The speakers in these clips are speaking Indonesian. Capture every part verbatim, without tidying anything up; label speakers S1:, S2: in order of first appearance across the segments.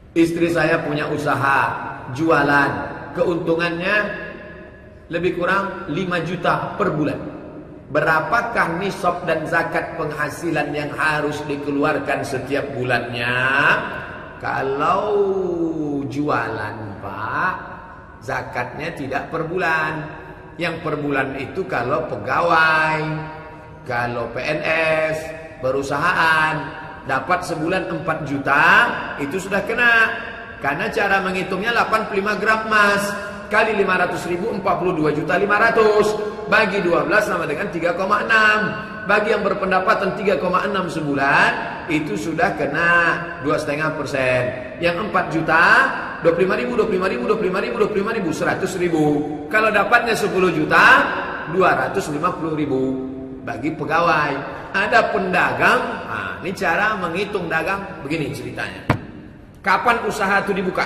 S1: Istri saya punya usaha jualan, keuntungannya lebih kurang lima juta per bulan. Berapakah nisab dan zakat penghasilan yang harus dikeluarkan setiap bulannya? Kalau jualan, Pak, zakatnya tidak per bulan. Yang per bulan itu kalau pegawai, kalau P N S, perusahaan dapat sebulan empat juta, itu sudah kena. Karena cara menghitungnya delapan puluh lima gram emas kali lima ratus ribu, empat puluh dua juta lima ratus, bagi dua belas sama dengan tiga koma enam. Bagi yang berpendapatan tiga koma enam sebulan, itu sudah kena dua koma lima persen. Yang empat juta, dua puluh lima ribu, dua puluh lima ribu, dua puluh lima ribu, dua puluh lima ribu, seratus ribu. Kalau dapatnya sepuluh juta, dua ratus lima puluh ribu bagi pegawai. Ada pendagang, nah, ini cara menghitung dagang begini ceritanya. Kapan usaha itu dibuka?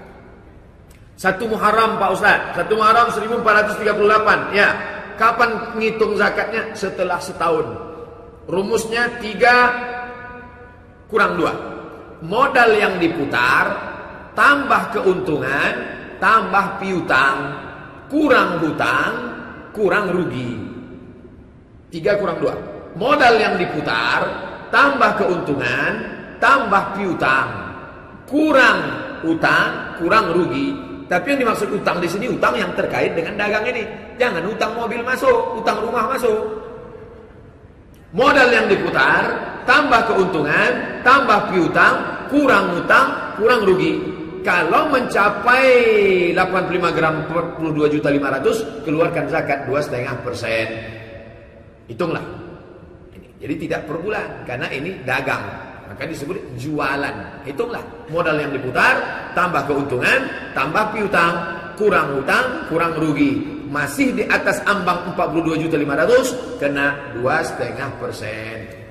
S1: Satu Muharram, Pak Ustaz. Satu Muharram seribu empat ratus tiga puluh delapan. Ya. Kapan ngitung zakatnya? Setelah setahun. Rumusnya tiga kurang dua. Modal yang diputar tambah keuntungan tambah piutang kurang hutang kurang rugi. Tiga kurang dua. Modal yang diputar tambah keuntungan tambah piutang kurang hutang kurang rugi. Tapi yang dimaksud utang di sini utang yang terkait dengan dagang ini. Jangan utang mobil masuk, utang rumah masuk. Modal yang diputar tambah keuntungan tambah piutang kurang utang kurang rugi. Kalau mencapai delapan puluh lima gram empat puluh dua juta lima ratus, keluarkan zakat dua koma lima persen. Hitunglah. Jadi tidak per bulan karena ini dagang. Maka disebut jualan. Hitunglah modal yang diputar tambah keuntungan tambah piutang kurang hutang kurang rugi. Masih di atas ambang empat puluh dua juta lima ratus, kena dua koma lima persen.